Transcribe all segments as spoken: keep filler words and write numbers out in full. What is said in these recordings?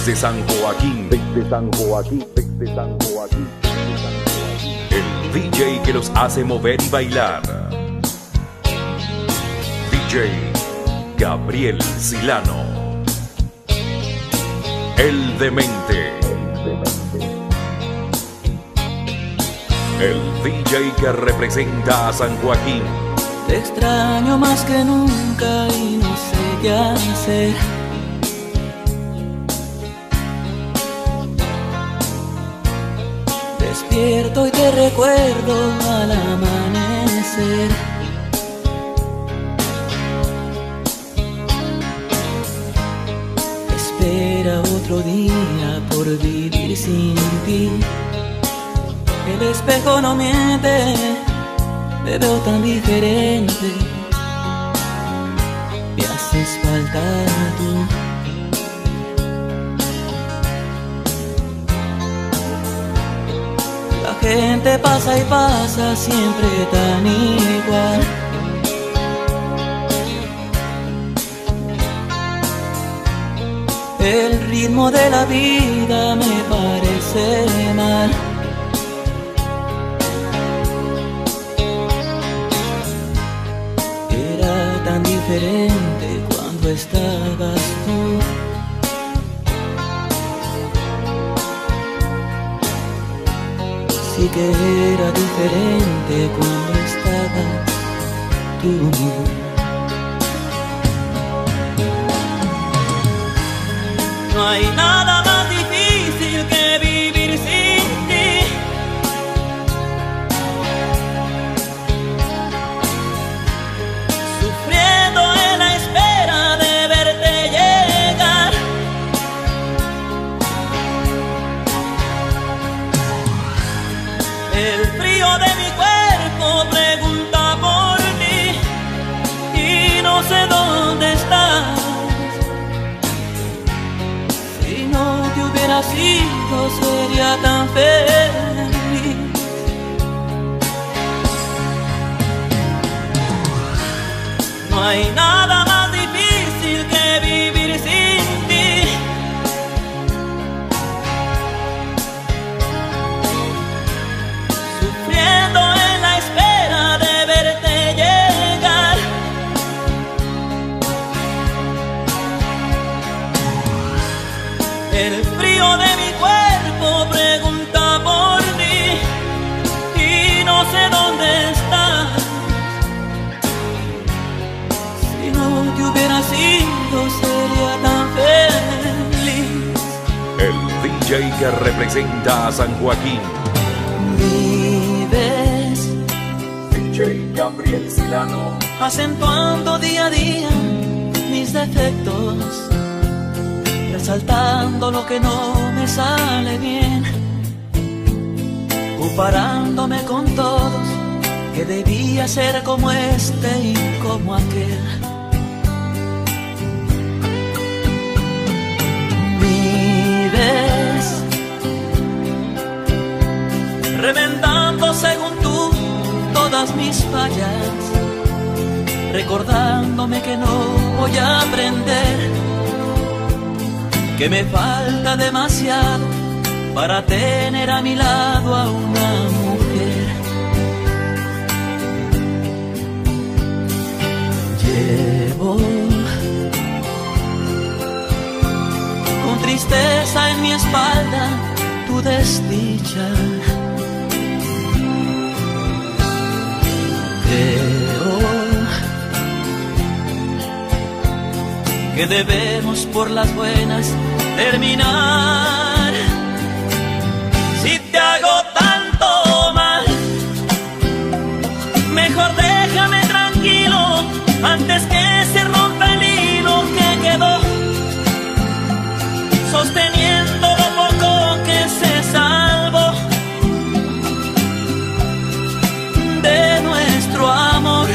desde San Joaquín, desde San Joaquín, desde San Joaquín, desde San Joaquín. el D J que los hace mover y bailar, D J Gabriel Silano, el demente, el D J que representa a San Joaquín. Te extraño más que nunca y no sé qué hacer. Despierto y te recuerdo al amanecer. Espera otro día por vivir sin ti. El espejo no miente, me veo tan diferente. Me haces falta tú. La gente pasa y pasa siempre tan igual. El ritmo de la vida me parece mal. Era tan diferente cuando estabas tú. Sí que era diferente cuando estabas tú. No hay nada más difícil que vivir sin ti. Sufriendo en la espera de verte llegar. El frío de mi cuerpo pregunta por ti y no sé dónde estás. Si no te hubiera sido, sería tan feliz. No hay nada más difícil que vivir sin ti. Sufriendo en la espera de verte llegar. El frío de mi cuerpo pregunta por ti y no sé dónde estás. Si no te hubiera sido, sería tan feliz. El D J que representa a San Joaquín, Vives D J Gabriel Silano, acentuando día a día mis defectos, resaltando lo que no me sale bien, comparándome con todos, que debía ser como este y como aquel. Vives reventando según tú todas mis fallas, recordándome que no voy a aprender, que me falta demasiado para tener a mi lado a una mujer. Llevo con tristeza en mi espalda tu desdicha. Creo que debemos por las buenas terminar. Si te hago tanto mal, mejor déjame tranquilo antes que se rompa el hilo que quedó sosteniendo lo poco que se salvó de nuestro amor.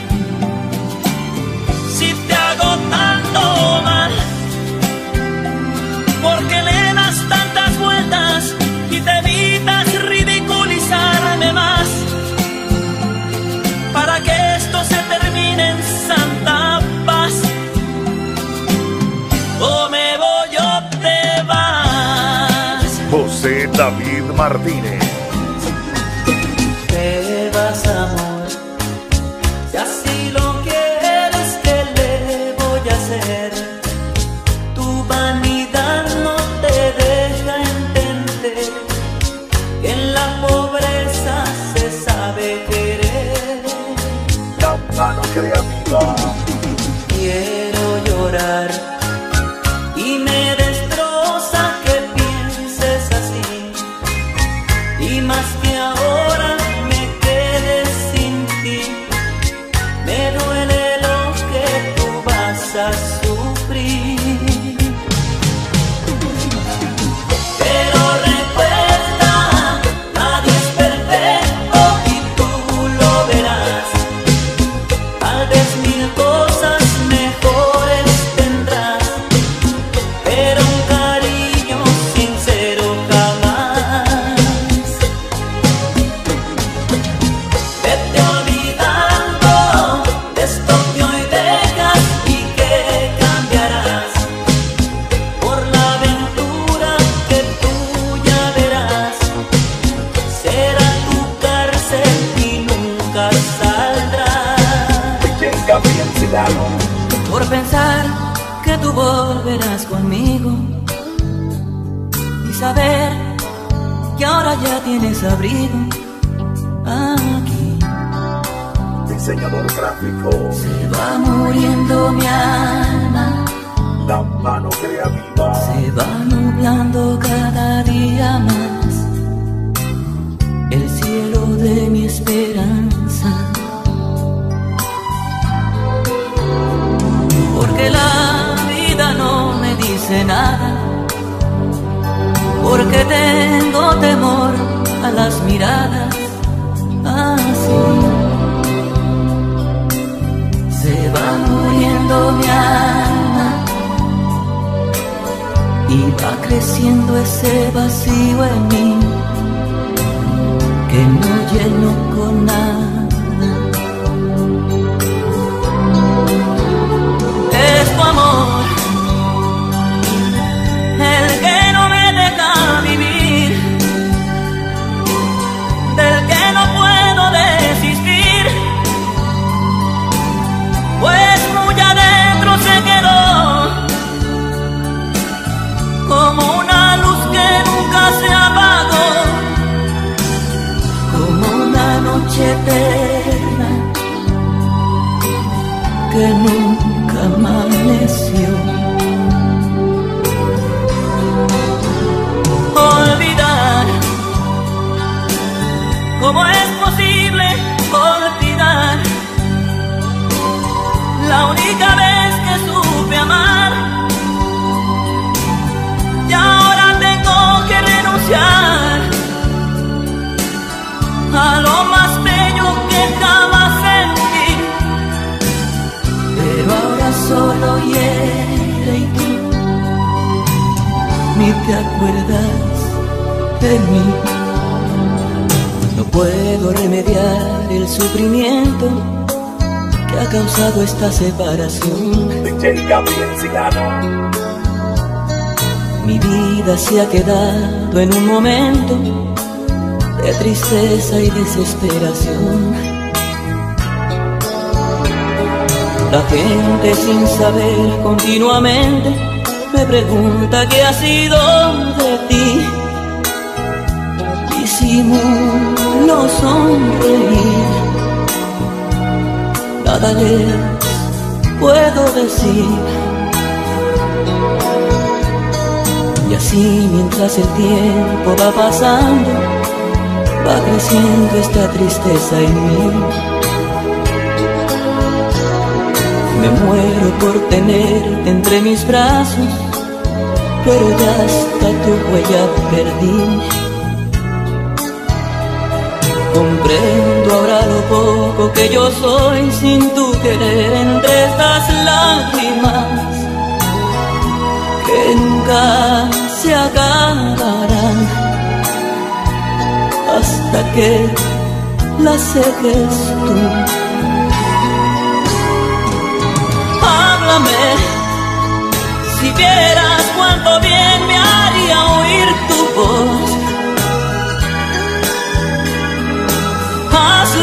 Si te hago tanto mal, porque le das David Martínez. Te vas, amor, si así lo quieres, ¿qué le voy a hacer? Tu vanidad no te deja entender que en la pobreza se sabe querer. La mano creativa. Quiero llorar y me destroza que pienses así, y más que ahora me quede sin ti, me duele lo que tú vas a sufrir. Pero recuerda, nadie es perfecto y tú lo verás. Tal vez mil cosas mejores tendrás, pero un cariño sincero jamás. Vete olvidando de esto que hoy dejas y que cambiarás por la aventura que tú ya verás. Será tu cárcel y nunca saldrás. D J Gabriel Silano. Por pensar que tú volverás conmigo y saber que ahora ya tienes abrigo aquí. Diseñador gráfico. Se va muriendo mi alma, La mano creativa. se va nublando cada día más el cielo de mi esperanza. Porque la vida no me dice nada, porque tengo temor a las miradas así. Se va muriendo mi alma y va creciendo ese vacío en mí que no lleno con nada. Es tu amor el que no me deja vivir, del que no puedo desistir, pues muy adentro se quedó como una luz que nunca se apagó, como una noche eterna que nunca amaneció. Olvidar, ¿cómo es posible olvidar la única vez que supe amar? Y ahora tengo que renunciar a lo más bello que jamás sentí, pero ahora solo hiere y tú ni te acuerdas de mí. No puedo remediar el sufrimiento que ha causado esta separación. D J Gabriel Silano. Mi vida se ha quedado en un momento de tristeza y desesperación. La gente sin saber continuamente me pregunta qué ha sido de ti. Disimulo sonreír, nada les puedo decir. Y así mientras el tiempo va pasando, va creciendo esta tristeza en mí. Me muero por tenerte entre mis brazos, pero ya hasta tu huella perdí. Comprendo ahora lo poco que yo soy sin tu querer entre estas lágrimas que nunca se acabarán hasta que las seques tú. Háblame, si vieras cuánto bien me haría oír tu voz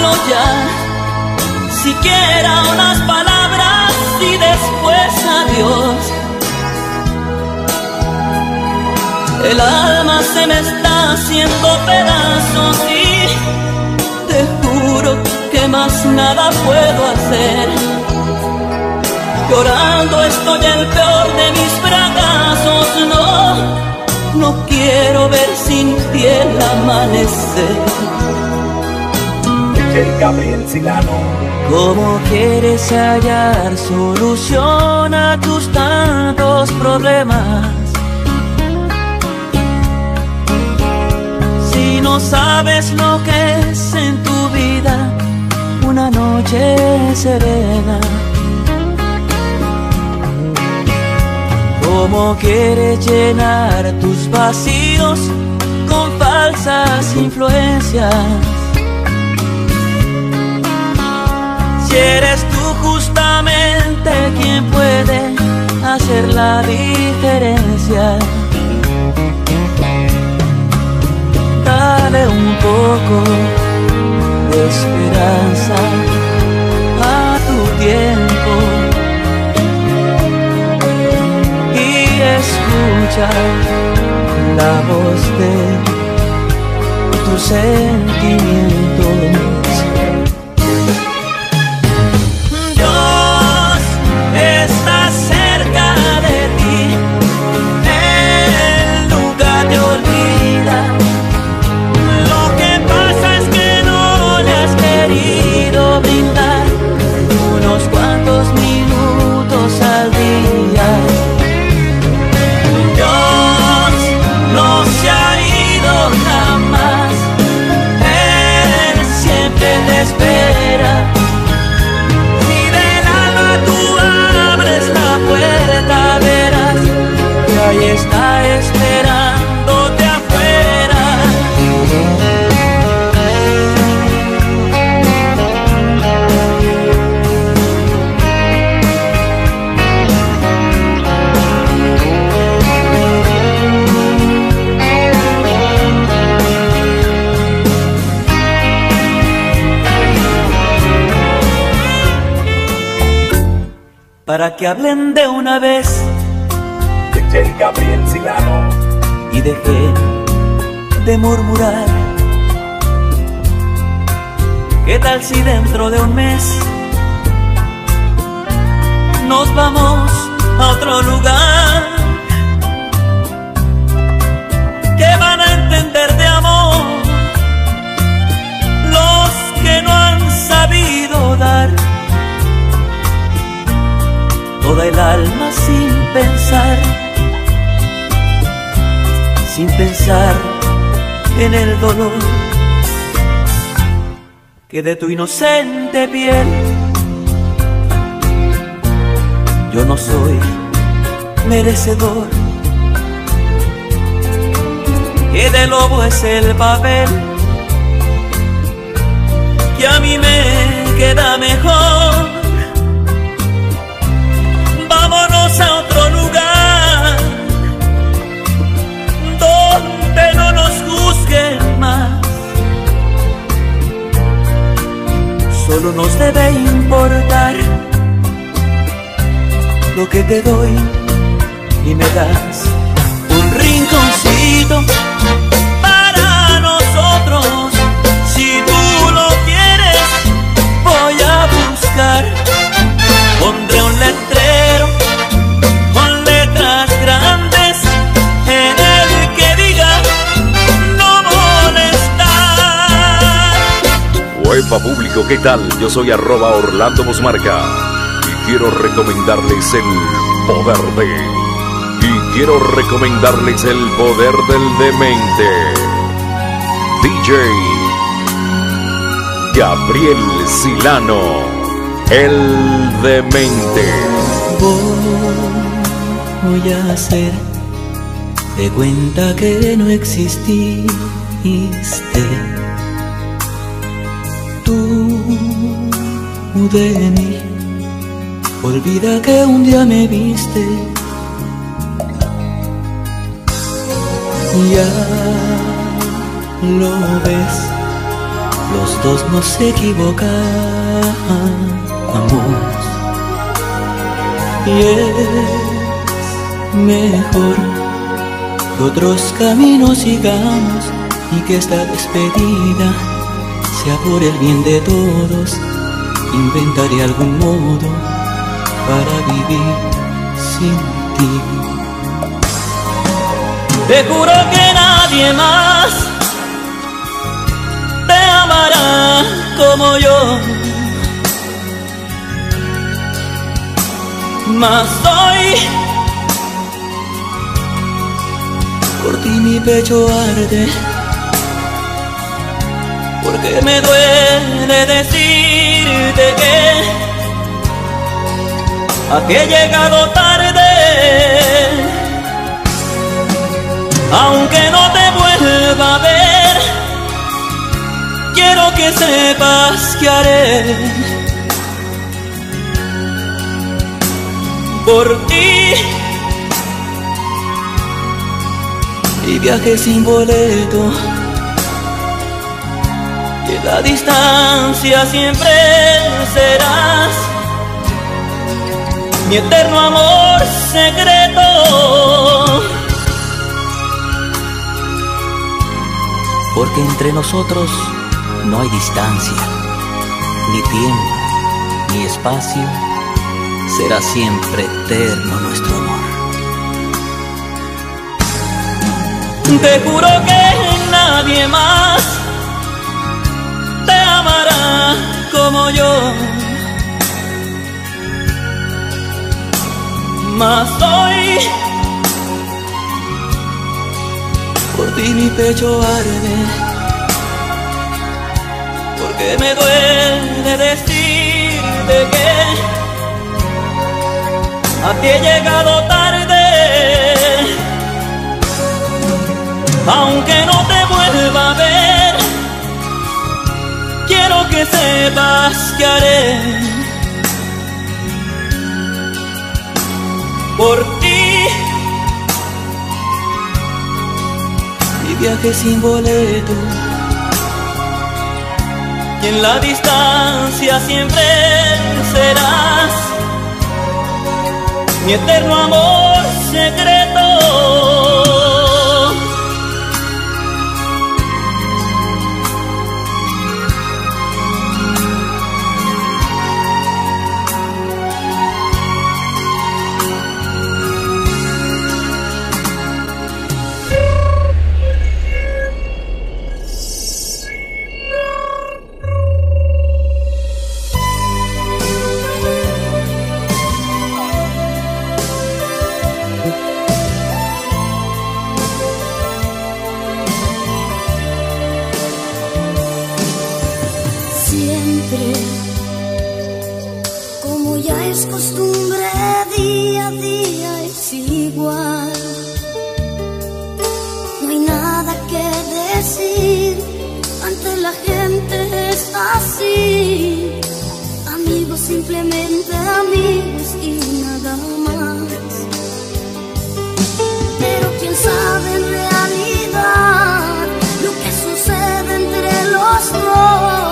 hablo ya, siquiera unas palabras y después adiós. El alma se me está haciendo pedazos y te juro que más nada puedo hacer. Llorando estoy el peor de mis fracasos, no, no quiero ver sin ti el amanecer. D J Gabriel Silano. ¿Cómo quieres hallar solución a tus tantos problemas? Si no sabes lo que es en tu vida una noche serena. ¿Cómo quieres llenar tus vacíos con falsas influencias? Si eres tú justamente quien puede hacer la diferencia. Dale un poco de esperanza a tu tiempo y escucha la voz de tus sentimientos. Dios está cerca de ti, Él nunca te olvida. Lo que pasa es que no le has querido brindar unos cuantos minutos al día. Dios no se ha ido jamás, Él siempre te espera. Si del alma tú abres la puerta, verás que ahí está esperándote afuera. Para que hablen de una vez D J Gabriel Silano. y dejen de murmurar. ¿Qué tal si dentro de un mes nos vamos a otro lugar? ¿Qué van a entender de amor los que no han sabido dar? Toda el alma sin pensar, sin pensar en el dolor que de tu inocente piel yo no soy merecedor. Que de lobo es el papel que a mí me queda mejor. Vámonos a otro lugar donde no nos juzguen más. Solo nos debe importar lo que te doy y me das un rinconcito para nosotros. Si tú lo quieres, voy a buscar. Pondré un letrero con letras grandes en el que diga no molestar. Huepa público, ¿qué tal? Yo soy arroba Orlando Mosmarca y quiero recomendarles el poder de... Y quiero recomendarles el poder del demente. D J Gabriel Silano, el demente. Voy a hacer de cuenta que no exististe. Tú de mí, olvida que un día me viste. Ya lo ves, los dos nos equivocamos y es mejor que otros caminos sigamos y que esta despedida sea por el bien de todos. Inventaré algún modo para vivir sin ti. Te juro que nadie más te amará como yo, mas hoy por ti mi pecho arde, porque me duele decirte que aquí he llegado tarde. Aunque no te vuelva a ver, quiero que sepas que haré por ti y viaje sin boleto, y en la distancia siempre serás mi eterno amor secreto. Porque entre nosotros no hay distancia, ni tiempo, ni espacio. Será siempre eterno nuestro amor. Te juro que nadie más te amará como yo, mas hoy por ti mi pecho arde, porque me duele decirte que a ti he llegado tarde. Aunque no te vuelva a ver, quiero que sepas que haré por ti y viaje sin boleto, y en la distancia siempre serás mi eterno amor secreto. Como ya es costumbre, día a día es igual. No hay nada que decir, ante la gente es así. Amigos, simplemente amigos y nada más. Pero quién sabe en realidad lo que sucede entre los dos.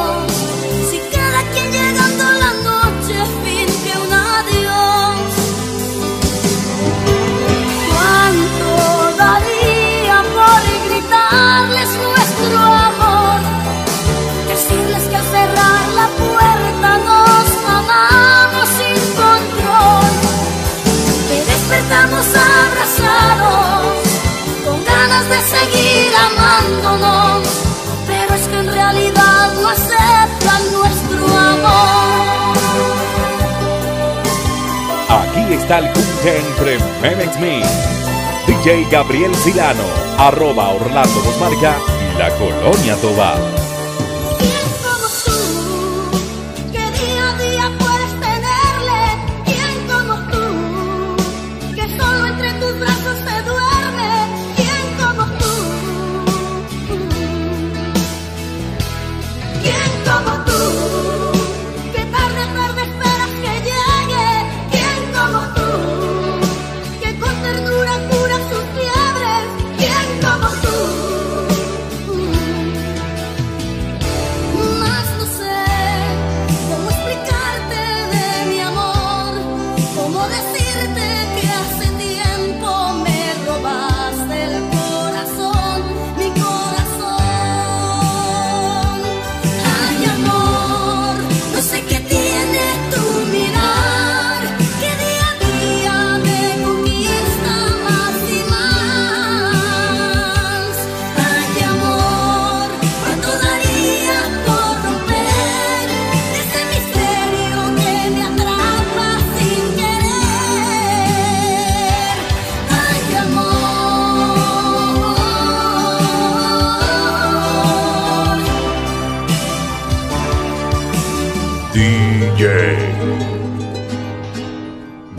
Darles nuestro amor, decirles que al cerrar la puerta nos amamos sin control, que despertamos abrazados, con ganas de seguir amándonos, pero es que en realidad no aceptan nuestro amor. Aquí está el junte entre Menex Me, D J Gabriel Silano, arroba Orlando Bosmarca y la Colonia Tovar. ¿Quién como tú, que día a día puedes tenerle? ¿Quién como tú, que solo entre tus brazos te duerme? ¿Quién como tú? ¿Quién como tú, que tarde a tarde esperas que llegue? ¿Quién como tú, que con ternura cura sus fiebres? ¿Quién como tú?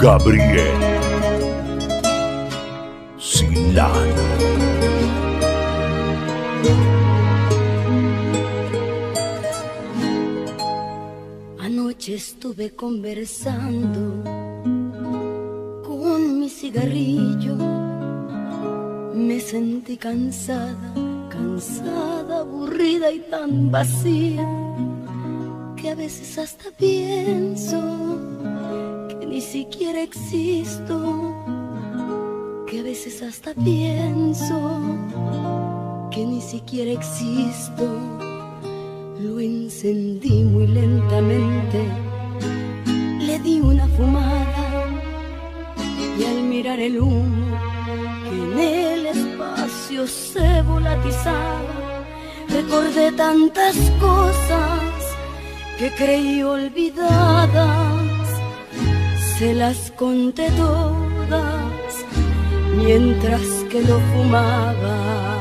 Gabriel Silano. Anoche estuve conversando con mi cigarrillo. Me sentí cansada, cansada, aburrida y tan vacía, que a veces hasta pienso que ni siquiera existo, que a veces hasta pienso que ni siquiera existo. Lo encendí muy lentamente, le di una fumada y al mirar el humo que en el espacio se volatizaba, recordé tantas cosas que creí olvidadas. Se las conté todas mientras que lo fumaba.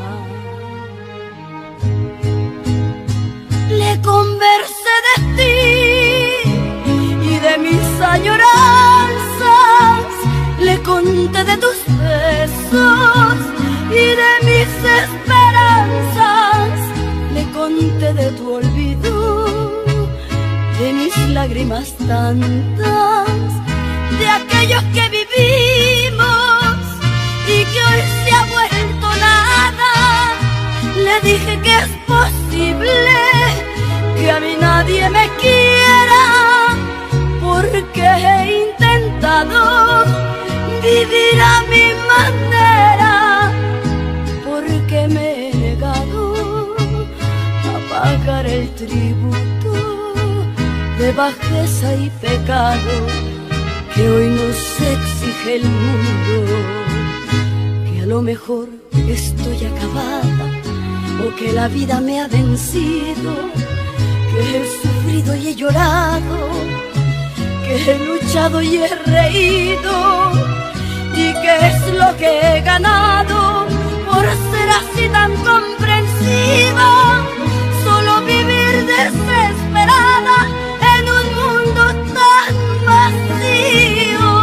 Le conversé de ti y de mis añoranzas, le conté de tus besos y de mis esperanzas, le conté de tu olvido, de mis lágrimas tantas, de aquellos que vivimos y que hoy se ha vuelto nada. Le dije que es posible que a mí nadie me quiera, porque he intentado vivir a mi manera, porque me he negado a pagar el tributo de bajeza y pecado que hoy nos exige el mundo. Que a lo mejor estoy acabada, o que la vida me ha vencido, que he sufrido y he llorado, que he luchado y he reído, y que es lo que he ganado por ser así tan comprensiva. Solo vivir desesperada en un mundo tan vacío.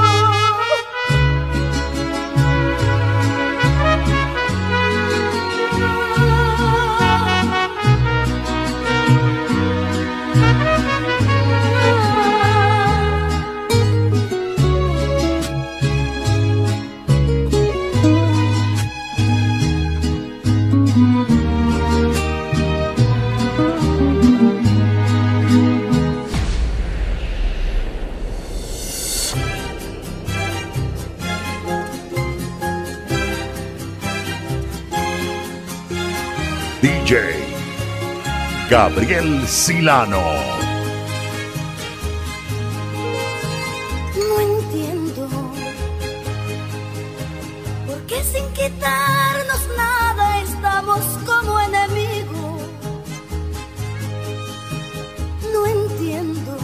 D J Gabriel Silano. No entiendo por qué sin quitarnos nada estamos como enemigos. No entiendo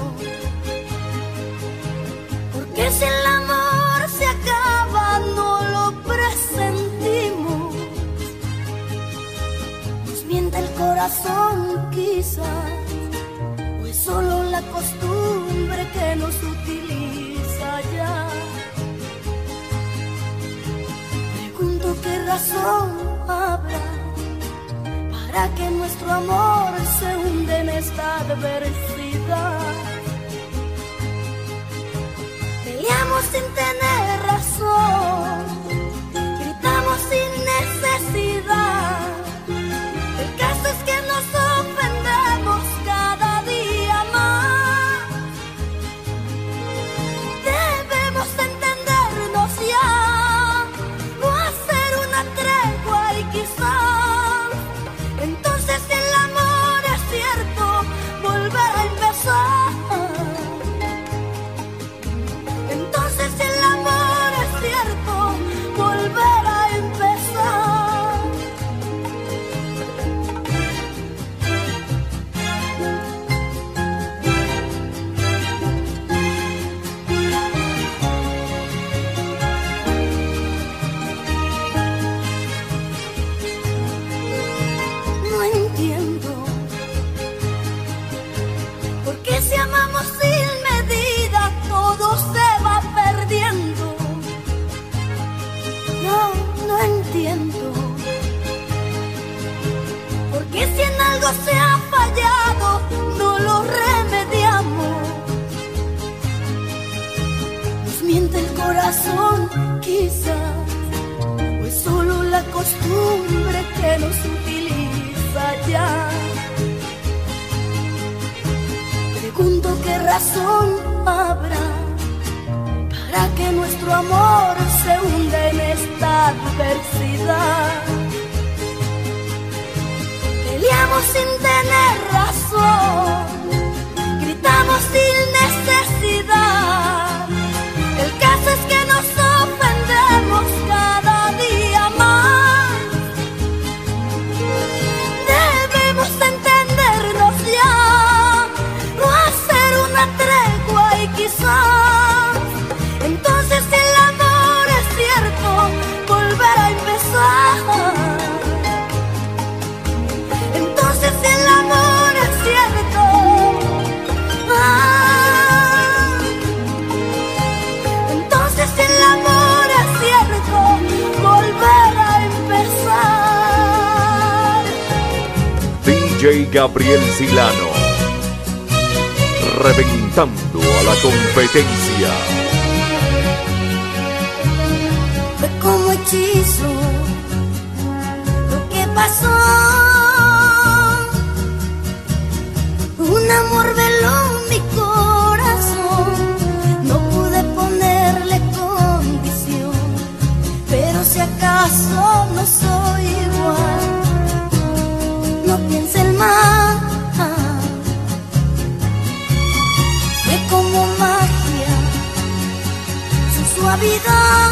por qué si el amor se acaba no lo presentimos. Nos miente el corazón quizás, o es solo la costumbre que nos utiliza ya. Pregunto qué razón habrá para que nuestro amor se hunde en esta adversidad. Peleamos sin tener razón, gritamos sin necesidad. El caso es que nos ofendemos cada día más. Debemos entendernos ya, no hacer una tregua y quizás entonces si el amor es cierto, volver a empezar. Entonces si el amor es cierto, tiento, porque si en algo se ha fallado, no lo remediamos. Nos miente el corazón, quizás, o es solo la costumbre que nos utiliza ya. Pregunto qué razón habrá para que nuestro amor se hunda en esta adversidad. Peleamos sin tener razón, gritamos sin necesidad. El caso es que nos ofendemos cada día más. Debemos entendernos ya, no hacer una tregua y quizás entonces si el amor es cierto, volver a empezar. Entonces si el amor es cierto, ah, entonces si el amor es cierto, volver a empezar. D J Gabriel Silano, reventando a la competencia. Fue como hechizo lo que pasó. Un amor veló mi corazón. No pude ponerle condición, pero si acaso no soy igual, no piensen más. Fue como magia su suavidad.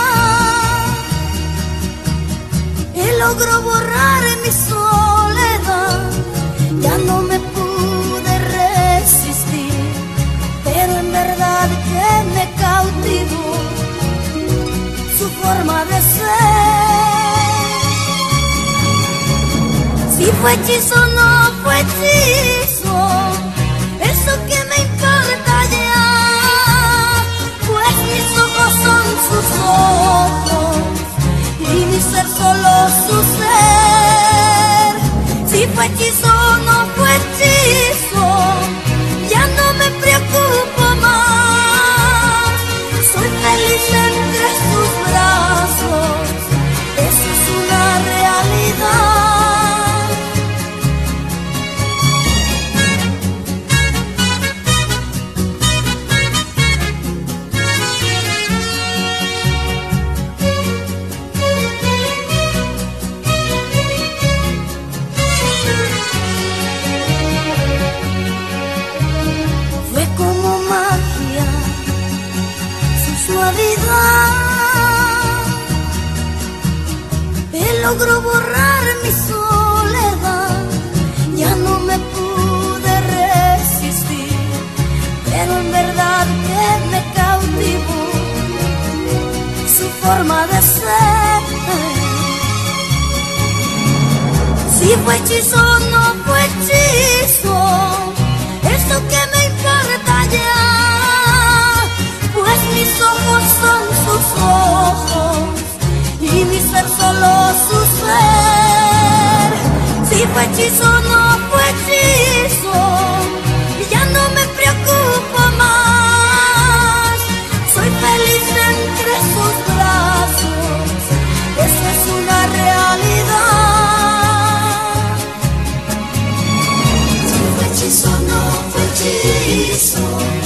Él logró borrar mi soledad. Ya no me pude resistir, pero en verdad que me cautivó su forma de ser. Si fue hechizo o no fue hechizo, eso que me importa ya, pues mis ojos son sus ojos y mi ser solo su ser. Si fue hechizo o no fue hechizo, ya no me preocupo más. Soy feliz entre sus brazos, eso es una realidad. Él logró borrar mi soledad. Ya no me pude resistir, pero en verdad que me cautivó su forma de ser. Si fue hechizo o no fue hechizo, eso que me importa ya, pues mis ojos son sus ojos y mi ser solo su ser. Si fue hechizo o no fue hechizo, ya no me preocupo más. Soy feliz entre sus brazos, eso es una realidad. Si fue hechizo o no fue hechizo,